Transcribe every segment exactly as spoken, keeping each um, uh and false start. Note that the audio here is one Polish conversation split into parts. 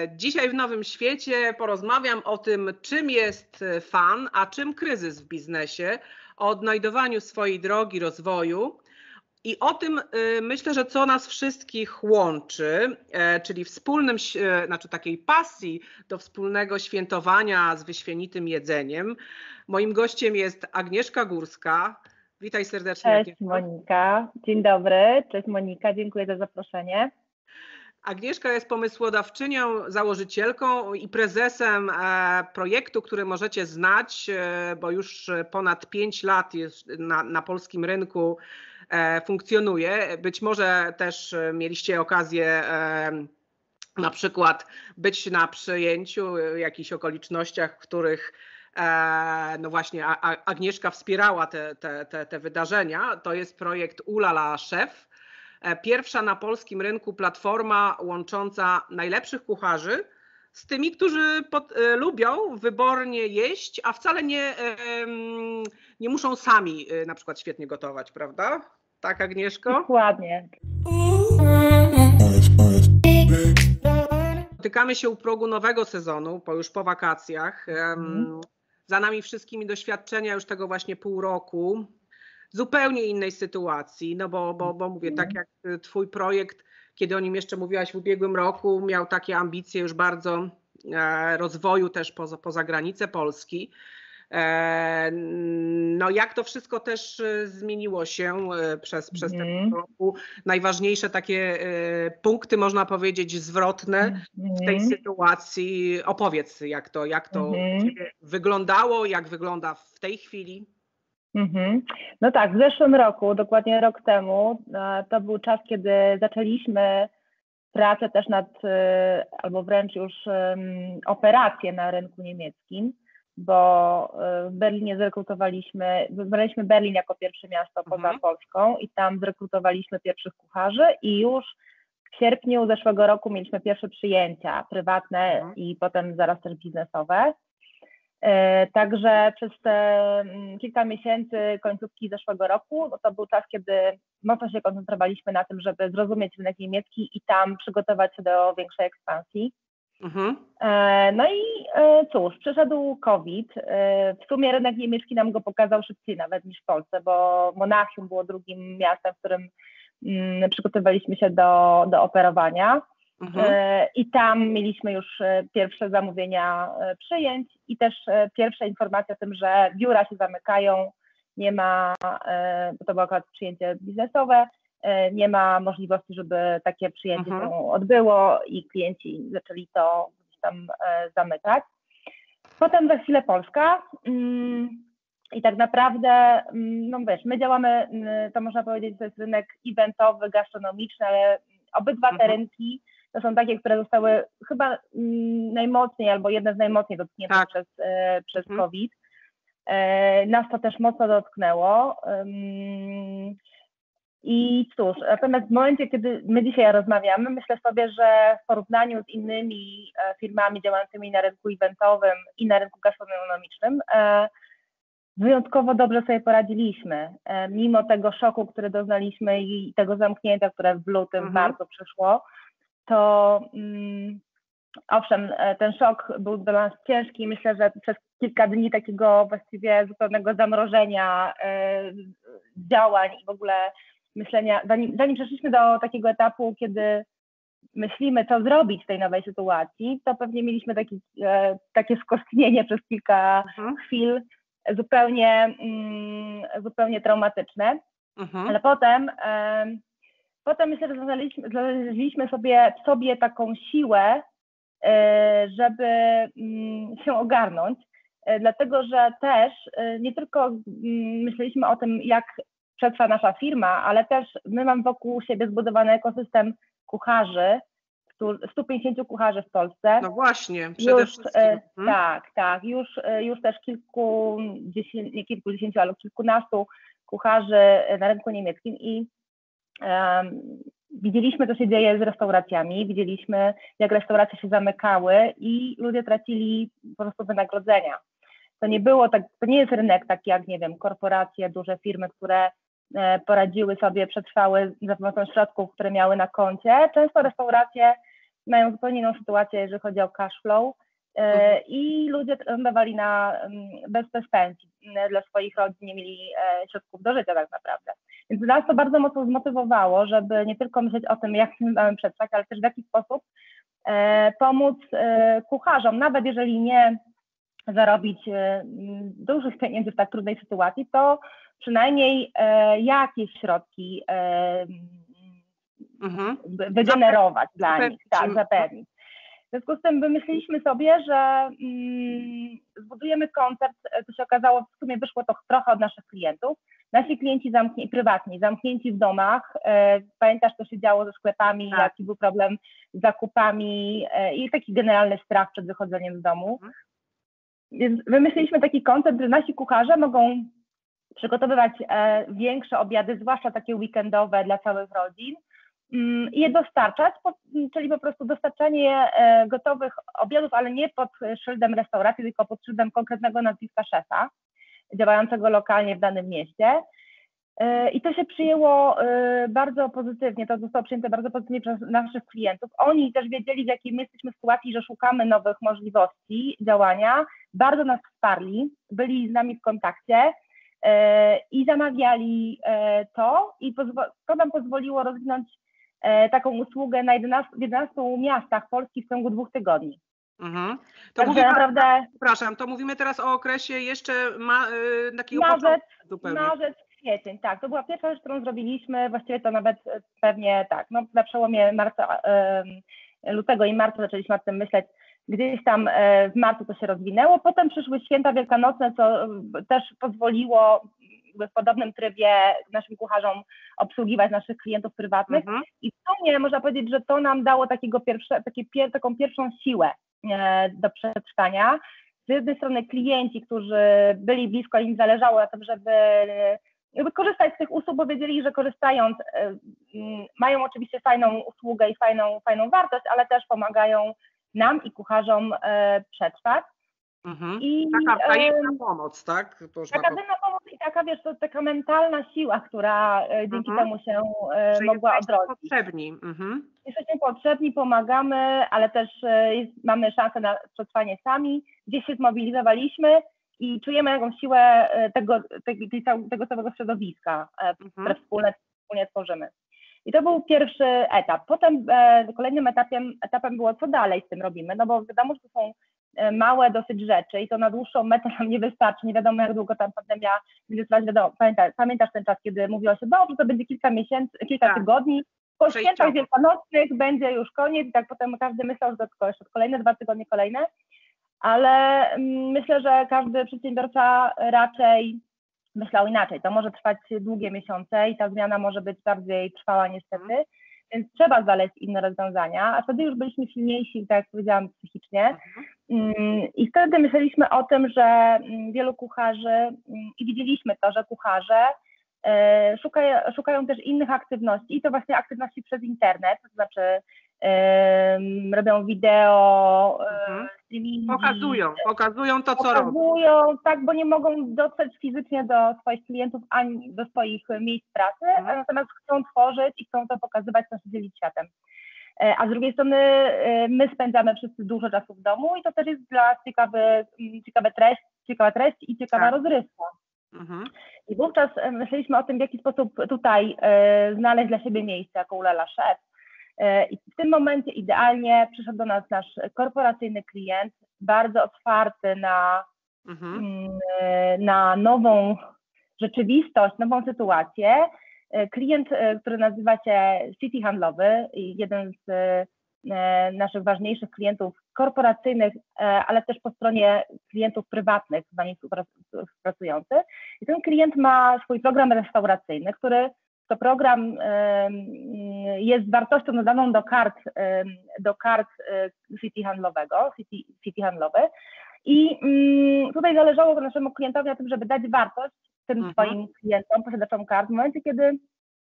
Dzisiaj w Nowym Świecie porozmawiam o tym, czym jest fan, a czym kryzys w biznesie, o odnajdowaniu swojej drogi rozwoju i o tym, myślę, że co nas wszystkich łączy, czyli wspólnym, znaczy takiej pasji do wspólnego świętowania z wyśmienitym jedzeniem. Moim gościem jest Agnieszka Górska. Witaj serdecznie, Cześć Agnieszko. Monika, dzień dobry. Cześć Monika, dziękuję za zaproszenie. Agnieszka jest pomysłodawczynią, założycielką i prezesem projektu, który możecie znać, bo już ponad pięć lat jest na, na polskim rynku funkcjonuje. Być może też mieliście okazję na przykład być na przyjęciu, w jakichś okolicznościach, w których no właśnie Agnieszka wspierała te, te, te, te wydarzenia. To jest projekt Ulala Szef. Pierwsza na polskim rynku platforma łącząca najlepszych kucharzy z tymi, którzy pod, y, lubią wybornie jeść, a wcale nie, y, nie muszą sami y, na przykład świetnie gotować, prawda? Tak, Agnieszko? Dokładnie. Spotykamy się u progu nowego sezonu, po, już po wakacjach. Mm. Za nami wszystkimi doświadczenia już tego właśnie pół roku. Zupełnie innej sytuacji, no bo, bo, bo mówię, tak jak twój projekt, kiedy o nim jeszcze mówiłaś w ubiegłym roku, miał takie ambicje już bardzo e, rozwoju też poza, poza granice Polski. E, no jak to wszystko też zmieniło się przez, przez ten Mm. pół roku. Najważniejsze takie e, punkty, można powiedzieć, zwrotne Mm. w tej sytuacji. Opowiedz, jak to, jak to Mm. wyglądało, jak wygląda w tej chwili. Mm-hmm. No tak, w zeszłym roku, dokładnie rok temu, to był czas, kiedy zaczęliśmy pracę też nad, albo wręcz już operację na rynku niemieckim, bo w Berlinie zrekrutowaliśmy, wybraliśmy Berlin jako pierwsze miasto poza Mhm. Polską i tam zrekrutowaliśmy pierwszych kucharzy i już w sierpniu zeszłego roku mieliśmy pierwsze przyjęcia prywatne Mhm. i potem zaraz też biznesowe. Także przez te kilka miesięcy końcówki zeszłego roku, no to był czas, kiedy mocno się koncentrowaliśmy na tym, żeby zrozumieć rynek niemiecki i tam przygotować się do większej ekspansji. Mhm. No i cóż, przyszedł COVID. W sumie rynek niemiecki nam go pokazał szybciej nawet niż w Polsce, bo Monachium było drugim miastem, w którym przygotowaliśmy się do, do operowania. Mhm. I tam mieliśmy już pierwsze zamówienia przyjęć i też pierwsze informacje o tym, że biura się zamykają, nie ma, bo to było akurat przyjęcie biznesowe, nie ma możliwości, żeby takie przyjęcie mhm. się odbyło i klienci zaczęli to gdzieś tam zamykać. Potem za chwilę Polska i tak naprawdę, no wiesz, my działamy, to można powiedzieć, to jest rynek eventowy, gastronomiczny, ale obydwa te mhm. rynki to są takie, które zostały chyba mm, najmocniej albo jedne z najmocniej dotkniętych tak. przez, e, przez mhm. COVID. E, nas to też mocno dotknęło. Um, I cóż, natomiast w momencie, kiedy my dzisiaj rozmawiamy, myślę sobie, że w porównaniu z innymi e, firmami działającymi na rynku eventowym i na rynku gastronomicznym, e, wyjątkowo dobrze sobie poradziliśmy. E, mimo tego szoku, który doznaliśmy i tego zamknięcia, które w lutym mhm. bardzo przyszło, to um, owszem, ten szok był dla nas ciężki. Myślę, że przez kilka dni takiego właściwie zupełnego zamrożenia e, działań i w ogóle myślenia, zanim, zanim przeszliśmy do takiego etapu, kiedy myślimy, co zrobić w tej nowej sytuacji, to pewnie mieliśmy taki, e, takie skostnienie przez kilka mhm. chwil, zupełnie, mm, zupełnie traumatyczne, mhm. ale potem e, Potem myślę, że znaleźliśmy, znaleźliśmy sobie w sobie taką siłę, żeby się ogarnąć, dlatego że też nie tylko myśleliśmy o tym, jak przetrwa nasza firma, ale też my mamy wokół siebie zbudowany ekosystem kucharzy, stu pięćdziesięciu kucharzy w Polsce. No właśnie, przede już, wszystkim. Hmm? Tak, tak, już, już też kilku, nie kilkudziesięciu, ale kilkunastu kucharzy na rynku niemieckim i Um, widzieliśmy, co się dzieje z restauracjami, widzieliśmy, jak restauracje się zamykały i ludzie tracili po prostu wynagrodzenia. To nie było tak, to nie jest rynek taki jak, nie wiem, korporacje, duże firmy, które e, poradziły sobie, przetrwały za pomocą środków, które miały na koncie. Często restauracje mają zupełnie inną sytuację, jeżeli chodzi o cash flow Mhm. i ludzie lądowali na bez, bez pensji dla swoich rodzin, nie mieli środków do życia tak naprawdę. Więc nas to bardzo mocno zmotywowało, żeby nie tylko myśleć o tym, jak mamy przetrwać, ale też w jaki sposób pomóc kucharzom, nawet jeżeli nie zarobić dużych pieniędzy w tak trudnej sytuacji, to przynajmniej jakieś środki Mhm. wygenerować Zapewnić, dla nich, tak, im. zapewnić. W związku z tym wymyśliliśmy sobie, że mm, zbudujemy koncept, co się okazało, w sumie wyszło to trochę od naszych klientów. Nasi klienci zamknięci, prywatni, zamknięci w domach, e, pamiętasz, co się działo ze sklepami, Tak. jaki był problem z zakupami e, i taki generalny strach przed wychodzeniem z domu. Mhm. Więc wymyśliliśmy taki koncept, że nasi kucharze mogą przygotowywać e, większe obiady, zwłaszcza takie weekendowe dla całych rodzin, i je dostarczać, czyli po prostu dostarczanie gotowych obiadów, ale nie pod szyldem restauracji, tylko pod szyldem konkretnego nazwiska szefa, działającego lokalnie w danym mieście. I to się przyjęło bardzo pozytywnie, to zostało przyjęte bardzo pozytywnie przez naszych klientów. Oni też wiedzieli, w jakiej my jesteśmy sytuacji, że szukamy nowych możliwości działania, bardzo nas wsparli, byli z nami w kontakcie i zamawiali to i to nam pozwoliło rozwinąć taką usługę na jedenastu, w jedenastu miastach Polski w ciągu dwóch tygodni. Mhm. To Także mówimy, naprawdę, przepraszam, to mówimy teraz o okresie jeszcze ma, y, takiego marzec, zupełnie. marzec, kwiecień, tak, to była pierwsza rzecz, którą zrobiliśmy, właściwie to nawet pewnie tak, no na przełomie marca, y, lutego i marca zaczęliśmy nad tym myśleć, gdzieś tam y, w marcu to się rozwinęło, potem przyszły święta wielkanocne, co y, też pozwoliło w podobnym trybie naszym kucharzom obsługiwać naszych klientów prywatnych. Mhm. I w sumie można powiedzieć, że to nam dało takiego pierwsze, takie pier, taką pierwszą siłę e, do przetrwania. Z jednej strony klienci, którzy byli blisko, im zależało na tym, żeby, żeby korzystać z tych usług, bo wiedzieli, że korzystając e, m, mają oczywiście fajną usługę i fajną, fajną wartość, ale też pomagają nam i kucharzom e, przetrwać. Mhm. I taka wzajemna e, pomoc, tak? Taka wzajemna pomoc i taka, wiesz, to taka mentalna siła, która e, dzięki mhm. temu się e, mogła odrodzić. Potrzebni. Mhm. Jesteśmy potrzebni, pomagamy, ale też e, jest, mamy szansę na przetrwanie sami. Gdzieś się zmobilizowaliśmy i czujemy jakąś siłę tego, tego, tego całego środowiska, e, mhm. które wspólnie, wspólnie tworzymy. I to był pierwszy etap. Potem e, kolejnym etapem, etapem było, co dalej z tym robimy, no bo wiadomo, że to są małe dosyć rzeczy i to na dłuższą metę nam nie wystarczy, nie wiadomo jak długo ta pandemia będzie trwać, wiadomo, pamiętasz, pamiętasz ten czas, kiedy mówiło się, dobrze, to będzie kilka miesięcy, kilka tak. tygodni, po świętach wielkanocnych będzie już koniec i tak potem każdy myślał, że to tylko jeszcze kolejne dwa tygodnie, kolejne, ale myślę, że każdy przedsiębiorca raczej myślał inaczej, to może trwać długie miesiące i ta zmiana może być bardziej trwała niestety, więc trzeba znaleźć inne rozwiązania, a wtedy już byliśmy silniejsi, tak jak powiedziałam, psychicznie. I wtedy myśleliśmy o tym, że wielu kucharzy, i widzieliśmy to, że kucharze szukają, szukają też innych aktywności, i to właśnie aktywności przez internet, to znaczy um, robią wideo, mhm. streamingi. Pokazują, pokazują to, co pokazują, robią. Tak, bo nie mogą dotrzeć fizycznie do swoich klientów ani do swoich miejsc pracy, mhm. natomiast chcą tworzyć i chcą to pokazywać, chcą się dzielić światem. A z drugiej strony my spędzamy wszyscy dużo czasu w domu i to też jest dla nas ciekawy, ciekawe treść, ciekawa treść i ciekawa tak. rozrywka. Mhm. I wówczas myśleliśmy o tym, w jaki sposób tutaj e, znaleźć dla siebie miejsce jako Ulala Chef. E, I w tym momencie idealnie przyszedł do nas nasz korporacyjny klient, bardzo otwarty na, mhm. e, na nową rzeczywistość, nową sytuację. Klient, który nazywa się City Handlowy, jeden z naszych ważniejszych klientów korporacyjnych, ale też po stronie klientów prywatnych z nami współpracujący. I ten klient ma swój program restauracyjny, który to program jest wartością dodaną do kart, do kart City Handlowego, City, City Handlowy. I tutaj zależało naszemu klientowi na tym, żeby dać wartość tym mhm. swoim klientom, posiadaczom kart, w momencie, kiedy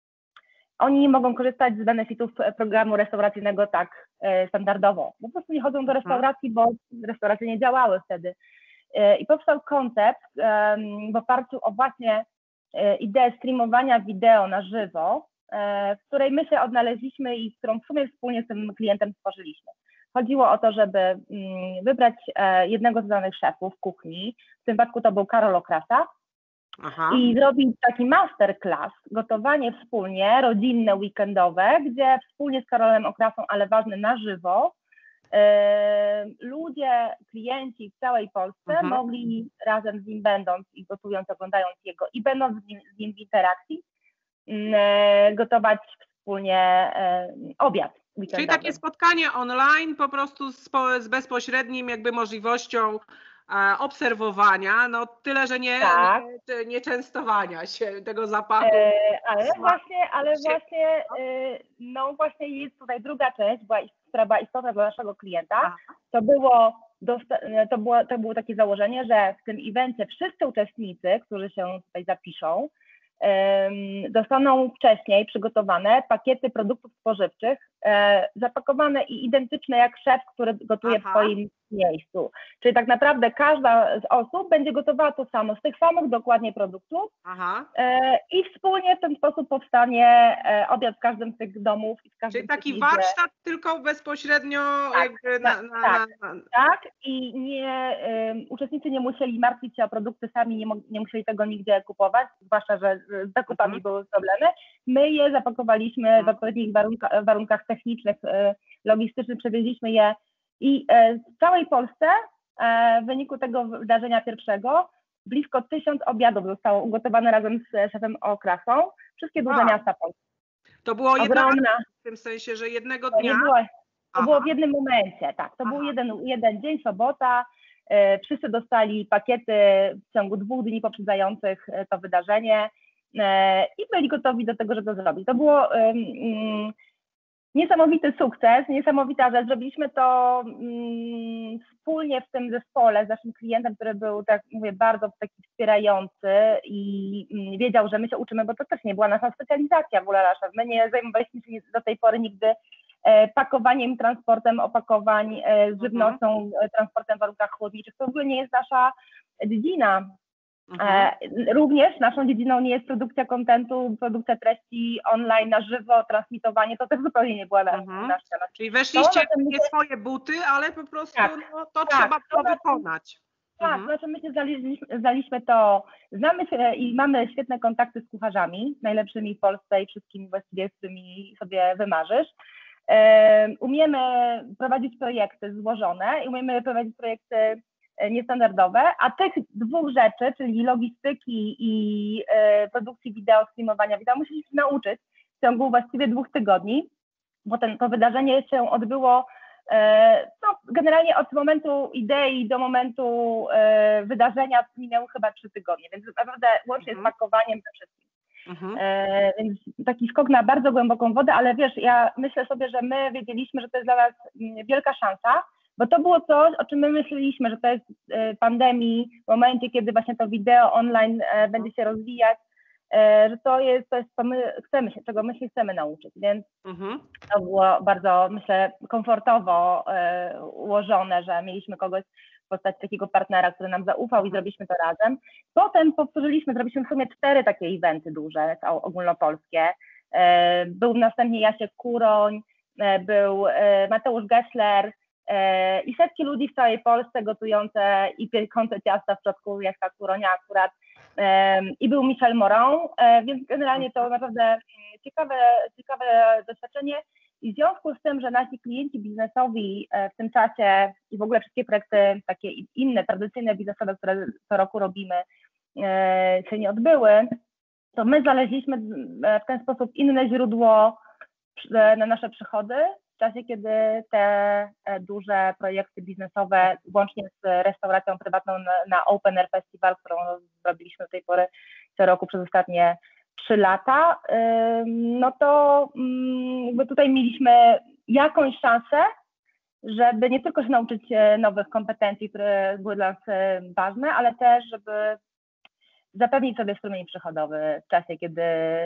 oni mogą korzystać z benefitów programu restauracyjnego tak e, standardowo. Po prostu nie chodzą do restauracji, bo restauracje nie działały wtedy. E, I powstał koncept e, w oparciu o właśnie e, ideę streamowania wideo na żywo, w której my się odnaleźliśmy i którą w sumie wspólnie z tym klientem stworzyliśmy. Chodziło o to, żeby wybrać jednego z danych szefów kuchni, w tym wypadku to był Karol Okrasa, Aha. i zrobić taki masterclass, gotowanie wspólnie, rodzinne, weekendowe, gdzie wspólnie z Karolem Okrasą, ale ważne na żywo, ludzie, klienci w całej Polsce mhm. mogli razem z nim będąc i gotując, oglądając jego i będąc z nim, z nim w interakcji, gotować wspólnie obiad weekendowy. Czyli takie spotkanie online po prostu z, z bezpośrednim jakby możliwością obserwowania, no tyle, że nie, tak. nie, nie częstowania się tego zapachu. E, ale smaku. właśnie, ale właśnie, e, no właśnie jest tutaj druga część, była, która była istotna dla naszego klienta. Aha. To było, to, było, to było takie założenie, że w tym evencie wszyscy uczestnicy, którzy się tutaj zapiszą, dostaną wcześniej przygotowane pakiety produktów spożywczych, e, zapakowane i identyczne jak szef, który gotuje Aha. w swoim miejscu. Czyli tak naprawdę każda z osób będzie gotowała to samo, z tych samych dokładnie produktów e, i wspólnie w ten sposób powstanie e, obiad w każdym z tych domów. I w każdym Czyli taki tych warsztat idzie. Tylko bezpośrednio tak, jakby tak, na, na, tak, na, na... tak i nie, um, uczestnicy nie musieli martwić się o produkty sami, nie, nie musieli tego nigdzie kupować, zwłaszcza, że z zakupami mhm. były problemy. My je zapakowaliśmy mhm. w odpowiednich warunka, warunkach technicznych, logistycznych, przewieźliśmy je i w całej Polsce w wyniku tego wydarzenia pierwszego blisko tysiąc obiadów zostało ugotowane razem z szefem Okrasą. Wszystkie duże wow. miasta Polski. To było jedno w tym sensie, że jednego dnia? To, było, to było w jednym momencie, tak. To Aha. był jeden, jeden dzień, sobota. E, wszyscy dostali pakiety w ciągu dwóch dni poprzedzających to wydarzenie e, i byli gotowi do tego, żeby to zrobić. To było um, um, niesamowity sukces, niesamowita rzecz. Zrobiliśmy to um, wspólnie w tym zespole z naszym klientem, który był, tak mówię, bardzo taki wspierający i um, wiedział, że my się uczymy, bo to też nie była nasza specjalizacja w Ulalasza. My nie zajmowaliśmy się do tej pory nigdy e, pakowaniem, transportem opakowań, e, żywnością, mhm. transportem w warunkach chłodniczych. To w ogóle nie jest nasza dziedzina. Mhm. Również naszą dziedziną nie jest produkcja kontentu, produkcja treści online na żywo, transmitowanie, to też zupełnie nie była mhm. nasza temat. Czyli weszliście w nie swoje buty, ale po prostu tak, no, to tak, trzeba było to wykonać. Tak, mhm. znaczy my się znaliśmy, znaliśmy to, znamy się i mamy świetne kontakty z kucharzami, najlepszymi w Polsce i wszystkimi właściwie, z którymi sobie wymarzysz. Um, umiemy prowadzić projekty złożone i umiemy prowadzić projekty niestandardowe, a tych dwóch rzeczy, czyli logistyki i e, produkcji wideo, streamowania wideo, musieliśmy się nauczyć w ciągu właściwie dwóch tygodni, bo ten, to wydarzenie się odbyło e, no, generalnie od momentu idei do momentu e, wydarzenia minęły chyba trzy tygodnie, więc naprawdę łącznie mhm. z pakowaniem ze wszystkim. Mhm. E, więc taki skok na bardzo głęboką wodę, ale wiesz, ja myślę sobie, że my wiedzieliśmy, że to jest dla nas wielka szansa, bo to było coś, o czym my myśleliśmy, że to jest pandemii, w momencie, kiedy właśnie to wideo online będzie się rozwijać, że to jest coś, co my chcemy się, czego my się chcemy nauczyć, więc mhm. to było bardzo, myślę, komfortowo ułożone, że mieliśmy kogoś w postaci takiego partnera, który nam zaufał i zrobiliśmy to razem. Potem powtórzyliśmy, zrobiliśmy w sumie cztery takie eventy duże, ogólnopolskie. Był następnie Jasiek Kuroń, był Mateusz Gessler, i setki ludzi w całej Polsce gotujące i piekące ciasta w środku Jacka Kuronia akurat i był Michel Moron, więc generalnie to naprawdę ciekawe, ciekawe doświadczenie i w związku z tym, że nasi klienci biznesowi w tym czasie i w ogóle wszystkie projekty takie inne, tradycyjne biznesowe, które co roku robimy, się nie odbyły, to my znaleźliśmy w ten sposób inne źródło na nasze przychody, w czasie, kiedy te duże projekty biznesowe, łącznie z restauracją prywatną na, na Open Air Festival, którą robiliśmy do tej pory co roku przez ostatnie trzy lata, no to jakby tutaj mieliśmy jakąś szansę, żeby nie tylko się nauczyć nowych kompetencji, które były dla nas ważne, ale też, żeby zapewnić sobie strumień przychodowy w czasie, kiedy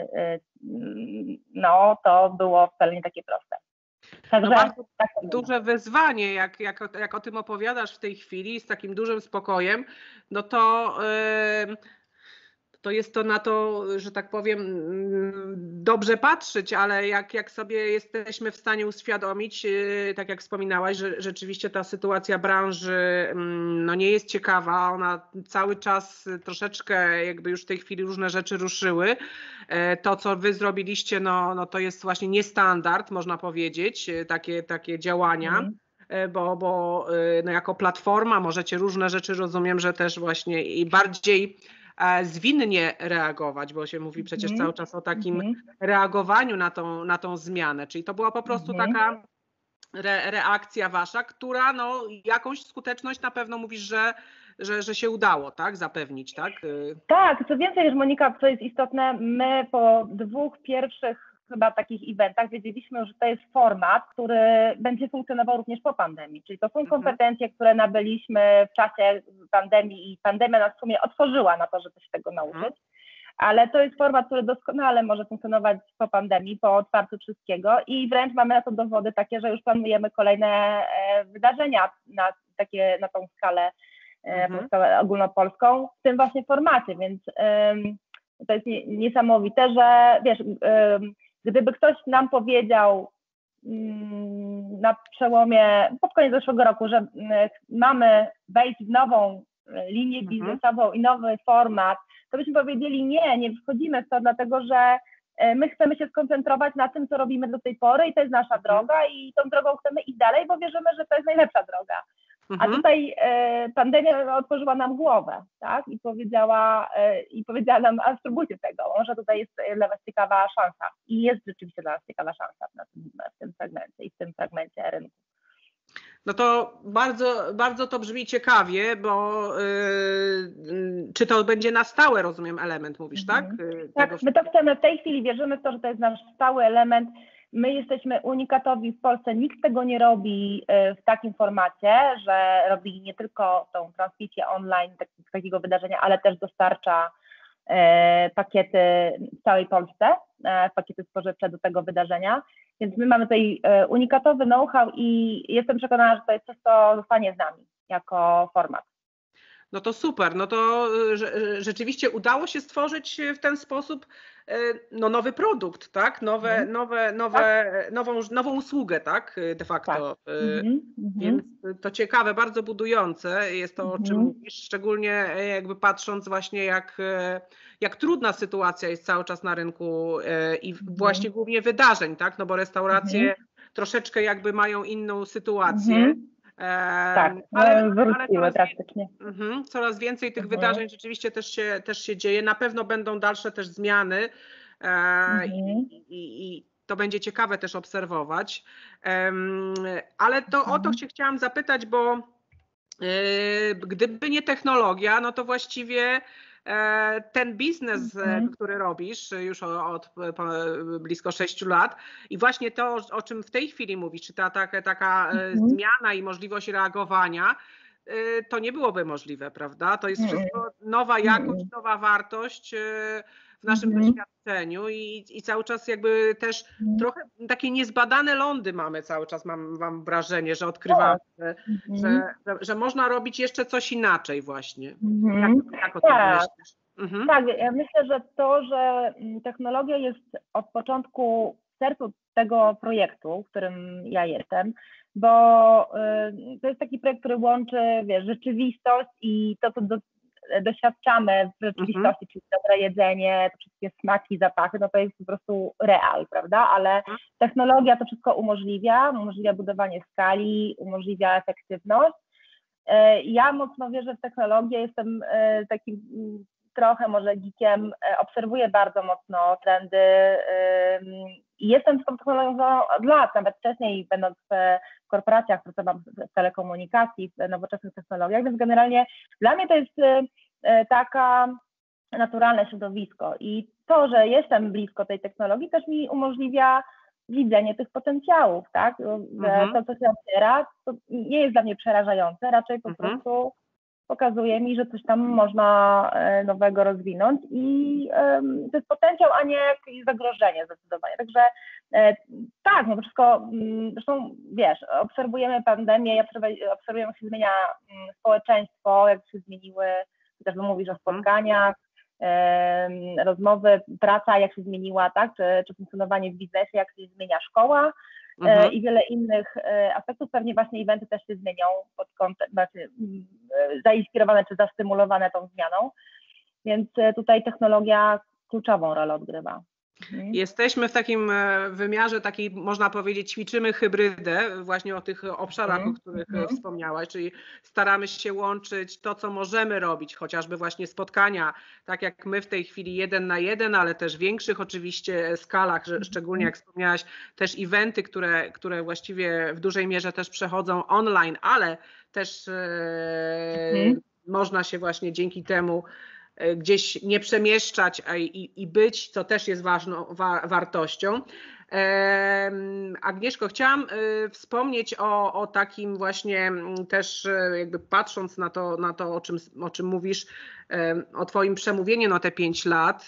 no, to było wcale nie takie proste. Także, no bardzo tak duże wyzwanie, jak, jak, jak o tym opowiadasz w tej chwili z takim dużym spokojem, no to, yy, to jest to na to, że tak powiem, dobrze patrzeć, ale jak, jak sobie jesteśmy w stanie uświadomić, tak jak wspominałaś, że rzeczywiście ta sytuacja branży no nie jest ciekawa, ona cały czas troszeczkę jakby już w tej chwili różne rzeczy ruszyły. To, co wy zrobiliście, no, no to jest właśnie niestandard, można powiedzieć, takie, takie działania. Mm. Bo, bo no jako platforma możecie różne rzeczy, rozumiem, że też właśnie i bardziej zwinnie reagować, bo się mówi przecież mm. cały czas o takim mm. reagowaniu na tą, na tą zmianę, czyli to była po prostu mm. taka re, reakcja wasza, która no jakąś skuteczność na pewno mówisz, że, że, że się udało, tak, zapewnić, tak? Tak, co więcej, wiesz, Monika, co jest istotne, my po dwóch pierwszych chyba takich eventach wiedzieliśmy, że to jest format, który będzie funkcjonował również po pandemii, czyli to są kompetencje, które nabyliśmy w czasie pandemii i pandemia nas w sumie otworzyła na to, żeby się tego nauczyć, ale to jest format, który doskonale może funkcjonować po pandemii, po otwarciu wszystkiego i wręcz mamy na to dowody takie, że już planujemy kolejne wydarzenia na, takie, na tą skalę, mhm. skalę ogólnopolską w tym właśnie formacie, więc um, to jest niesamowite, że wiesz, um, gdyby ktoś nam powiedział um, na przełomie, pod koniec zeszłego roku, że um, mamy wejść w nową linię mhm. biznesową i nowy format, to byśmy powiedzieli nie, nie wchodzimy w to, dlatego że my chcemy się skoncentrować na tym, co robimy do tej pory i to jest nasza droga i tą drogą chcemy iść dalej, bo wierzymy, że to jest najlepsza droga. Mhm. A tutaj e, pandemia otworzyła nam głowę, tak? I powiedziała, e, i powiedziała nam, a spróbujcie tego, może tutaj jest dla was ciekawa szansa. I jest rzeczywiście dla nas ciekawa szansa na tym, w tym segmencie i w tym fragmencie rynku. No to bardzo, bardzo to brzmi ciekawie, bo yy, czy to będzie na stałe, rozumiem, element, mówisz, tak? Yy, tak, tego... my to chcemy, w tej chwili wierzymy w to, że to jest nasz stały element. My jesteśmy unikatowi w Polsce, nikt tego nie robi w takim formacie, że robi nie tylko tą transmisję online takiego wydarzenia, ale też dostarcza pakiety w całej Polsce, pakiety spożywcze do tego wydarzenia. Więc my mamy tutaj unikatowy know-how i jestem przekonana, że to jest coś, co zostanie z nami jako format. No to super, no to rzeczywiście udało się stworzyć w ten sposób no, nowy produkt, tak? Nowe, mm. nowe, nowe, tak? Nową, nową usługę, tak? De facto. Tak. Mm-hmm. Więc to ciekawe, bardzo budujące jest to, mm-hmm. o czym mówisz, szczególnie jakby patrząc właśnie jak, jak trudna sytuacja jest cały czas na rynku i mm-hmm. właśnie głównie wydarzeń, tak? No bo restauracje mm-hmm. troszeczkę jakby mają inną sytuację. Mm-hmm. Tak, ale, ale coraz, więcej, uh-huh, coraz więcej tych uh-huh. wydarzeń rzeczywiście też się, też się dzieje. Na pewno będą dalsze też zmiany e, uh-huh. i, i, i to będzie ciekawe też obserwować. Um, ale to uh-huh. o to się chciałam zapytać, bo e, gdyby nie technologia, no to właściwie ten biznes, mhm. który robisz już od blisko sześciu lat i właśnie to, o czym w tej chwili mówisz, czy ta taka, taka mhm. zmiana i możliwość reagowania, to nie byłoby możliwe, prawda? To jest mhm. wszystko nowa jakość, nowa wartość w naszym mhm. doświadczeniu i, i cały czas jakby też mhm. trochę takie niezbadane lądy mamy cały czas, mam, mam wrażenie, że odkrywamy, że, mhm. że, że, że można robić jeszcze coś inaczej właśnie. Mhm. Jak, jak o tym tak. myślisz? Mhm. Tak, ja myślę, że to, że technologia jest od początku w sercu tego projektu, w którym ja jestem, bo y, to jest taki projekt, który łączy, wiesz, rzeczywistość i to, co do, doświadczamy w rzeczywistości, mhm. czyli dobre jedzenie, te wszystkie smaki, zapachy, no to jest po prostu real, prawda? Ale mhm. technologia to wszystko umożliwia, umożliwia budowanie skali, umożliwia efektywność. Y, ja mocno wierzę w technologię, jestem y, takim trochę może geekiem, obserwuję bardzo mocno trendy i jestem z tą technologią od lat, nawet wcześniej będąc w korporacjach, pracowałam w telekomunikacji, w nowoczesnych technologiach, więc generalnie dla mnie to jest taka naturalne środowisko i to, że jestem blisko tej technologii też mi umożliwia widzenie tych potencjałów, tak, że mhm. to, co się otwiera, to nie jest dla mnie przerażające, raczej po mhm. prostu pokazuje mi, że coś tam można nowego rozwinąć i um, to jest potencjał, a nie jakieś zagrożenie zdecydowanie. Także e, tak, no to wszystko, zresztą wiesz, obserwujemy pandemię, obserwujemy jak się zmienia społeczeństwo, jak się zmieniły, chociażby mówisz o spotkaniach, rozmowy, praca, jak się zmieniła, tak, czy, czy funkcjonowanie w biznesie, jak się zmienia szkoła Mhm. i wiele innych aspektów. Pewnie właśnie eventy też się zmienią pod kątem, znaczy zainspirowane czy zastymulowane tą zmianą, więc tutaj technologia kluczową rolę odgrywa. Mhm. Jesteśmy w takim wymiarze takiej, można powiedzieć, ćwiczymy hybrydę właśnie o tych obszarach, Mhm. o których Mhm. wspomniałaś, czyli staramy się łączyć to, co możemy robić, chociażby właśnie spotkania, tak jak my w tej chwili jeden na jeden, ale też większych oczywiście skalach, że, szczególnie jak wspomniałaś, też eventy, które, które właściwie w dużej mierze też przechodzą online, ale też Mhm. e, można się właśnie dzięki temu gdzieś nie przemieszczać a i, i być, co też jest ważną wa, wartością. E, Agnieszko, chciałam e, wspomnieć o, o takim właśnie też e, jakby patrząc na to, na to o, czym, o czym mówisz, e, o twoim przemówieniu na te pięć lat,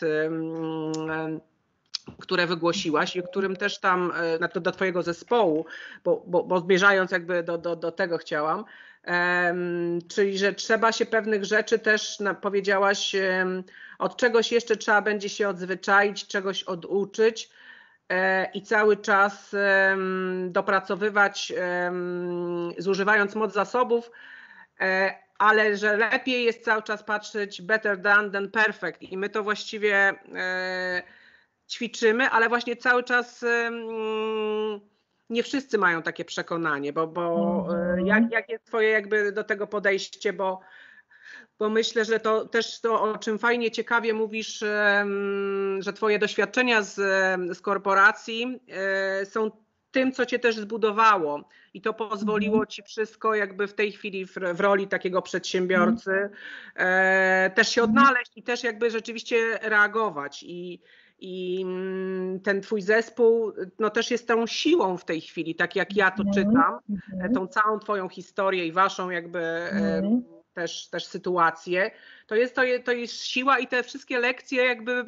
e, które wygłosiłaś i o którym też tam na to, do twojego zespołu, bo, bo, bo zmierzając jakby do, do, do tego chciałam, um, czyli że trzeba się pewnych rzeczy też, na, powiedziałaś, um, od czegoś jeszcze trzeba będzie się odzwyczaić, czegoś oduczyć e, i cały czas um, dopracowywać, um, zużywając moc zasobów, e, ale że lepiej jest cały czas patrzeć better done than perfect i my to właściwie e, ćwiczymy, ale właśnie cały czas um, nie wszyscy mają takie przekonanie, bo, bo Mhm. jak, jak jest twoje jakby do tego podejście, bo, bo myślę, że to też to, o czym fajnie, ciekawie mówisz, um, że twoje doświadczenia z, z korporacji um, są tym, co cię też zbudowało i to pozwoliło Mhm. ci wszystko jakby w tej chwili w, w roli takiego przedsiębiorcy e, też się odnaleźć i też jakby rzeczywiście reagować i I ten twój zespół no też jest tą siłą w tej chwili, tak jak ja to czytam, tą całą twoją historię i waszą jakby Mhm. też, też sytuację. To jest, to, jest, to jest siła i te wszystkie lekcje jakby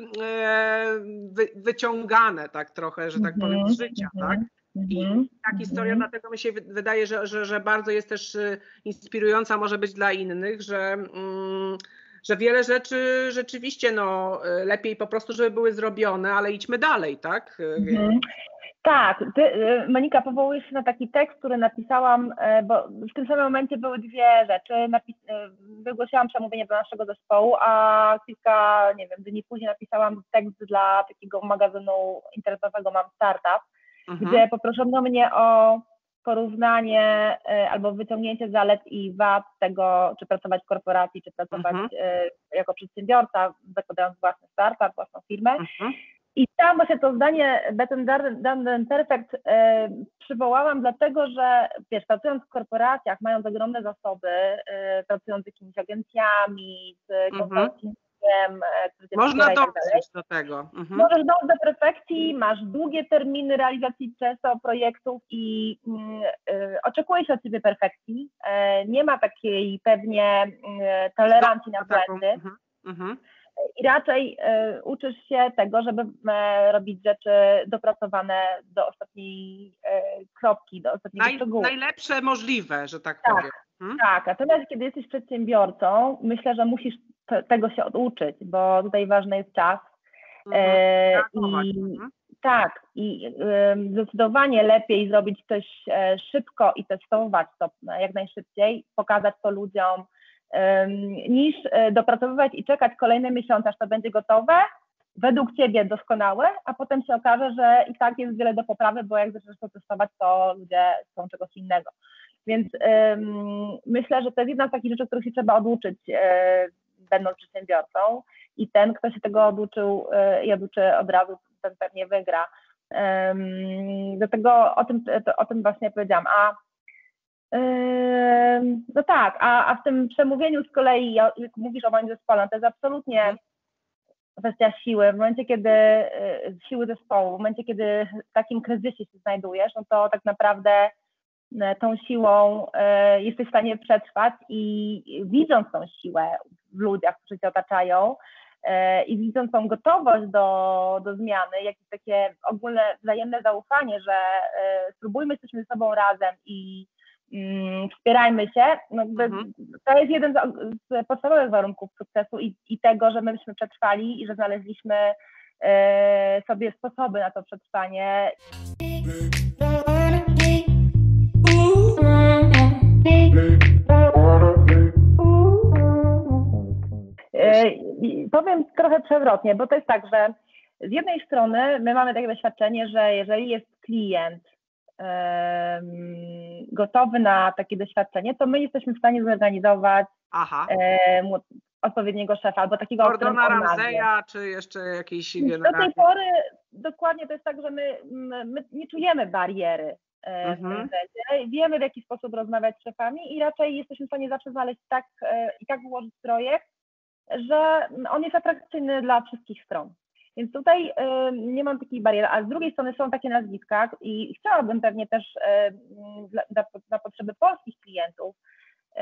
wy, wyciągane tak trochę, że tak powiem, z życia, tak? I ta historia dlatego mi się wydaje, że, że, że bardzo jest też inspirująca może być dla innych, że mm, że wiele rzeczy rzeczywiście no, lepiej po prostu, żeby były zrobione, ale idźmy dalej, tak? Mhm. Tak, ty, Monika, powołujesz się na taki tekst, który napisałam, bo w tym samym momencie były dwie rzeczy. Napis- wygłosiłam przemówienie do naszego zespołu, a kilka, nie wiem, dni później napisałam tekst dla takiego magazynu internetowego Mam Startup, mhm. gdzie poproszono mnie o porównanie albo wyciągnięcie zalet i wad tego, czy pracować w korporacji, czy pracować mhm. jako przedsiębiorca, zakładając własny startup, własną firmę. Mhm. I tam właśnie to zdanie better done than perfect e, przywołałam dlatego, że wiesz, pracując w korporacjach, mając ogromne zasoby, e, pracując z jakimiś agencjami, z konsultingiem, e, które cię można wspiera i tak dalej, dojść do tego. Mhm. Możesz dojść do perfekcji, masz długie terminy realizacji często projektów i mm, e, oczekuje się od ciebie perfekcji. E, nie ma takiej pewnie e, tolerancji na błędy. Mhm. Mhm. I raczej y, uczysz się tego, żeby y, robić rzeczy dopracowane do ostatniej y, kropki, do ostatniego Naj, szczegółu. Najlepsze możliwe, że tak, tak powiem. Hmm? Tak, natomiast kiedy jesteś przedsiębiorcą, myślę, że musisz te, tego się oduczyć, bo tutaj ważny jest czas. Mhm. E, I mhm. tak, i y, zdecydowanie lepiej zrobić coś e, szybko i testować to jak najszybciej, pokazać to ludziom, niż dopracowywać i czekać kolejne miesiące, aż to będzie gotowe, według ciebie doskonałe, a potem się okaże, że i tak jest wiele do poprawy, bo jak zaczniesz to testować, to ludzie chcą czegoś innego. Więc um, myślę, że to jest jedna z takich rzeczy, których się trzeba oduczyć, e, będąc przedsiębiorcą, i ten, kto się tego oduczył e, i oduczy od razu, ten pewnie wygra. Um, dlatego o tym, to, o tym właśnie powiedziałam. A no tak, a, a w tym przemówieniu z kolei, jak mówisz o moim zespole, to jest absolutnie kwestia siły. W momencie, kiedy siły zespołu, w momencie, kiedy w takim kryzysie się znajdujesz, no to tak naprawdę tą siłą jesteś w stanie przetrwać i widząc tą siłę w ludziach, którzy cię otaczają i widząc tą gotowość do, do zmiany, jakieś takie ogólne wzajemne zaufanie, że spróbujmy, jesteśmy ze sobą razem i mm, wspierajmy się. No, jakby Mhm. To jest jeden z, z podstawowych warunków sukcesu i, i tego, że myśmy przetrwali i że znaleźliśmy e, sobie sposoby na to przetrwanie. E, i powiem trochę przewrotnie, bo to jest tak, że z jednej strony my mamy takie doświadczenie, że jeżeli jest klient um, gotowy na takie doświadczenie, to my jesteśmy w stanie zorganizować Aha. um, odpowiedniego szefa albo takiego, o którym Gordona on marzy. Ramseya, czy jeszcze jakiś Do tej generalnie? pory dokładnie to jest tak, że my, my nie czujemy bariery e, w Mhm. tym sensie. Wiemy, w jaki sposób rozmawiać z szefami i raczej jesteśmy w stanie zawsze znaleźć tak e, i tak ułożyć projekt, że on jest atrakcyjny dla wszystkich stron. Więc tutaj y, nie mam takiej bariery, a z drugiej strony są takie nazwiska i chciałabym pewnie też y, dla, dla, na potrzeby polskich klientów y,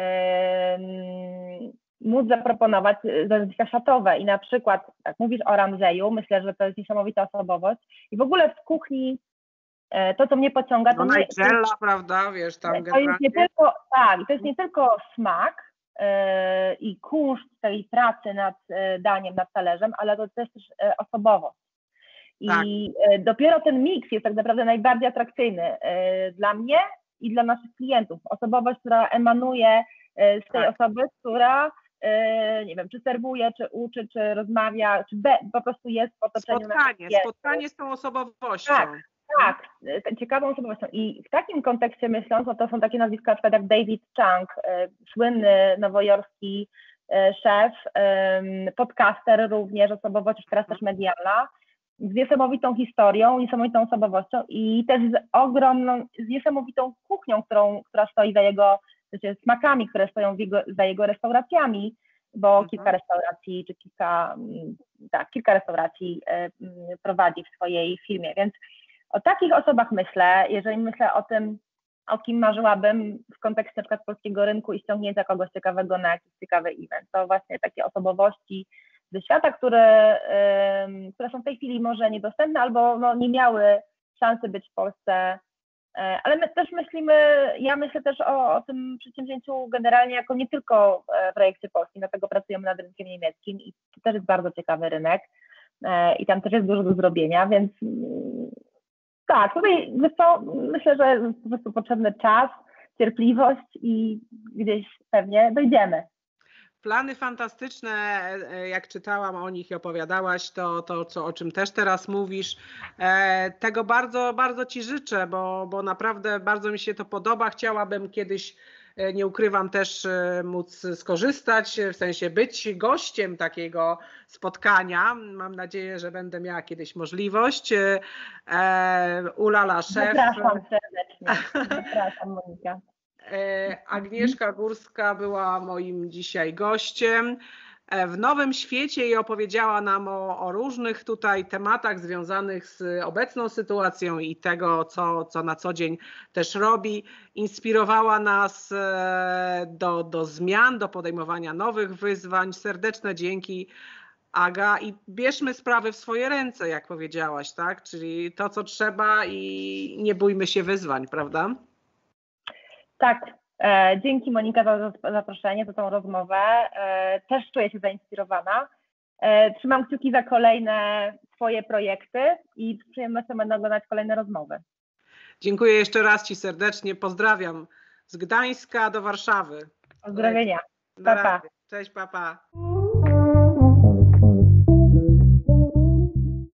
móc zaproponować nazwiska szatowe i na przykład, tak mówisz o Ramseyu, myślę, że to jest niesamowita osobowość i w ogóle w kuchni y, to, co mnie pociąga, to, No nie, Nigella, prawda, wiesz, tam to jest generalnie. nie tylko, tak, to jest nie tylko smak, i kunszt tej pracy nad daniem, nad talerzem, ale to też osobowość. I tak. Dopiero ten miks jest tak naprawdę najbardziej atrakcyjny dla mnie i dla naszych klientów. Osobowość, która emanuje z tej tak. osoby, która nie wiem, czy serwuje, czy uczy, czy rozmawia, czy be, po prostu jest w otoczeniu. Spotkanie, spotkanie z tą osobowością. Tak. Tak, ciekawą osobowością. I w takim kontekście myśląc, no to są takie nazwiska na przykład jak David Chang, słynny nowojorski szef, podcaster również, osobowość już teraz też medialna, z niesamowitą historią, niesamowitą osobowością i też z ogromną, z niesamowitą kuchnią, którą, która stoi za jego, znaczy smakami, które stoją jego, za jego restauracjami, bo mhm. kilka restauracji, czy kilka, tak, kilka restauracji prowadzi w swojej firmie, więc o takich osobach myślę, jeżeli myślę o tym, o kim marzyłabym w kontekście na przykład polskiego rynku i ściągnięcia kogoś ciekawego na jakiś ciekawy event, to właśnie takie osobowości ze świata, które, um, które są w tej chwili może niedostępne albo no, nie miały szansy być w Polsce, ale my też myślimy, ja myślę też o, o tym przedsięwzięciu generalnie jako nie tylko w projekcie polskim, dlatego pracujemy nad rynkiem niemieckim i to też jest bardzo ciekawy rynek i tam też jest dużo do zrobienia, więc tak, tutaj co, myślę, że jest po prostu potrzebny czas, cierpliwość i gdzieś pewnie dojdziemy. Plany fantastyczne, jak czytałam o nich i opowiadałaś, to, to co, o czym też teraz mówisz. Tego bardzo, bardzo Ci życzę, bo, bo naprawdę bardzo mi się to podoba. Chciałabym kiedyś, nie ukrywam, też móc skorzystać, w sensie być gościem takiego spotkania. Mam nadzieję, że będę miała kiedyś możliwość. Ulala szef. Zapraszam serdecznie. Zapraszam, Monika. Agnieszka Górska była moim dzisiaj gościem w Nowym Świecie i opowiedziała nam o, o różnych tutaj tematach związanych z obecną sytuacją i tego, co, co na co dzień też robi. Inspirowała nas do, do zmian, do podejmowania nowych wyzwań. Serdeczne dzięki, Aga, i bierzmy sprawy w swoje ręce, jak powiedziałaś, tak? Czyli to, co trzeba i nie bójmy się wyzwań, prawda? Tak, e, dzięki Monika za zaproszenie, za tą rozmowę. E, też czuję się zainspirowana. E, trzymam kciuki za kolejne Twoje projekty i z przyjemnością będę oglądać kolejne rozmowy. Dziękuję jeszcze raz Ci serdecznie. Pozdrawiam z Gdańska do Warszawy. Pozdrowienia. Na Pa, pa. Cześć, papa.